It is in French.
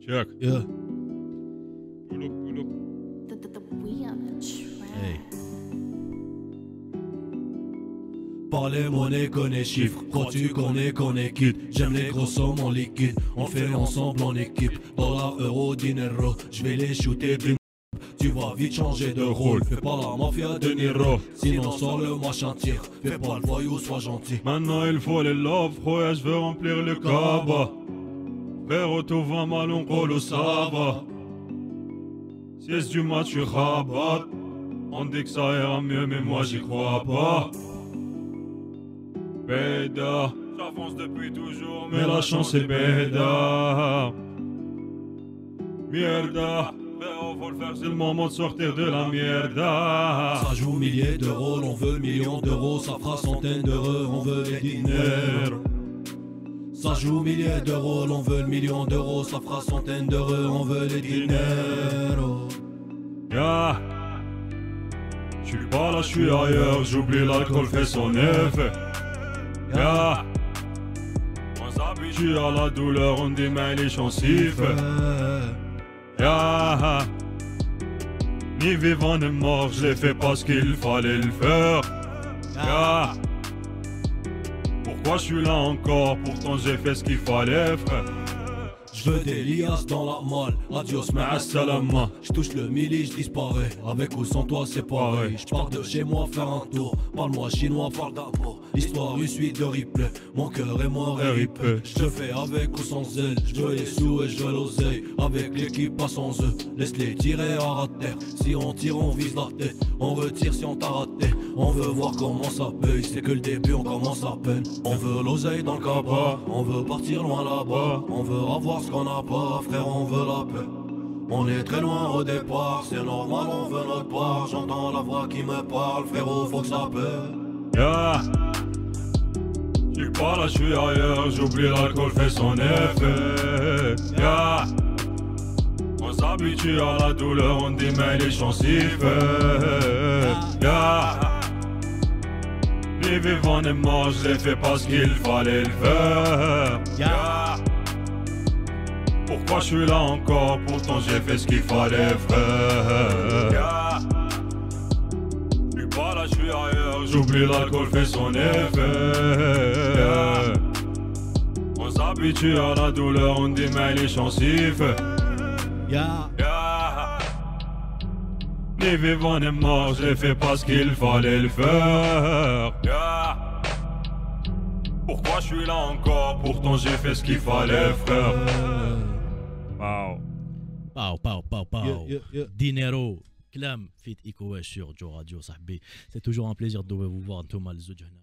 Check. Yeah. Pull up, pull up. We on the track. Hey. Parler monnaie, connaît chiffres. Crois-tu qu'on est quitte? J'aime les gros sommes en liquide. On fait ensemble en équipe. Dollar, euro, dinero. Je vais les shooter, bim. Tu vas vite changer de rôle. Fais pas la mafia de Niro. Sinon sors le machin tire. Fais pas le voyou, sois gentil. Maintenant il faut les love, frère, je veux remplir le cabas. Frérot, tout va mal, on roule au ça va. Si c'est du match, tu rabattes. On dit que ça ira mieux, mais moi j'y crois pas. Béda, j'avance depuis toujours, mais la chance est béda. Mierda, frérot, faut le faire, c'est le moment de sortir de la mierda. Ça joue milliers de rôles, on veut millions d'euros. Ça fera centaines d'euros, on veut les diners. Ça joue milliers de rôles, on veut le million d'euros. Ça fera centaines d'euros, on veut les diners. Yeah. J'suis pas là, j'suis ailleurs, j'oublie l'alcool fait son effet. Yeah. On s'habitue à la douleur, on démaille les chancifs. Yeah. Ni vivant ni mort, je l'ai fait parce qu'il fallait le faire. Yeah. Pourquoi je suis là encore? Pourtant j'ai fait ce qu'il fallait, frère. Je veux des liasses dans la malle. Adios, ma'a salama. Je touche le milli, je disparais. Avec ou sans toi, c'est pareil. Je pars de chez moi faire un tour. Parle-moi chinois, parle d'amour. L'histoire, une suite de replay. Mon cœur est mort et ripé. Je te fais avec ou sans elle. Je veux les sous et je veux l'oseille. Avec l'équipe, pas sans eux. Laisse-les tirer à terre. Si on tire, on vise la tête. On retire si on t'a raté. On veut voir comment ça paye. C'est que le début, on commence à peine. On veut l'oseille dans le cabas. On veut partir loin là-bas. On veut avoir ce qu'on n'a pas, frère, on veut la paix. On est très loin au départ, c'est normal, on veut notre part. J'entends la voix qui me parle, frérot, faut que ça paie. Yeah. J'suis pas là, j'suis ailleurs, j'oublie l'alcool fait son effet. Yeah. On s'habitue à la douleur, on démaille les chancifs. Yeah. Ni vivant ni mort, je l'ai fait parce qu'il fallait le faire. Yeah. Pourquoi je suis là encore? Pourtant j'ai fait ce qu'il fallait, frère. Yeah. J'suis pas là, j'suis ailleurs, j'oublie l'alcool fait son effet. Yeah. On s'habitue à la douleur, on démaille les chancifs. Yeah. Yeah. Ni vivant ni mort, je l'ai fait parce qu'il fallait le faire. Yeah. Pourquoi je suis là encore? Pourtant j'ai fait ce qu'il fallait, frère. Wow. باو باو باو باو Yeah. دينيرو كلام فيت ايكو sur Joe Radio صاحبي. C'est toujours un plaisir de vous voir انتوما الزوج هنا.